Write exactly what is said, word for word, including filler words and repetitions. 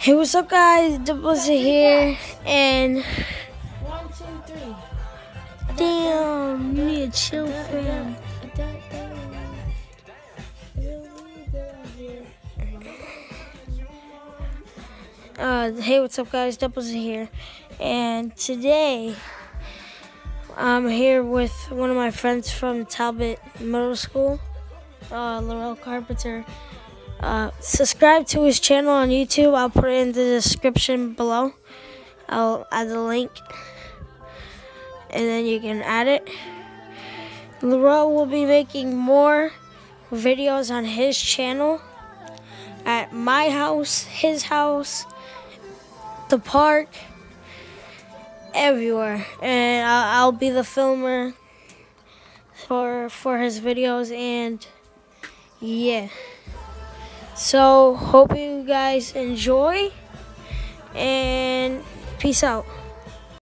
Hey, what's up, guys? Doubles here, and One, two, three. damn, you need to chill, fam. Uh, hey, what's up, guys? Doubles here, and today I'm here with one of my friends from Talbot Middle School, uh, Laurel Carpenter. Uh, subscribe to his channel on YouTube. I'll put it in the description below. I'll add the link, and then you can add it. Laurel will be making more videos on his channel at my house, his house, the park, everywhere, and I'll, I'll be the filmer for for his videos, and yeah. So hope you guys enjoy, and peace out.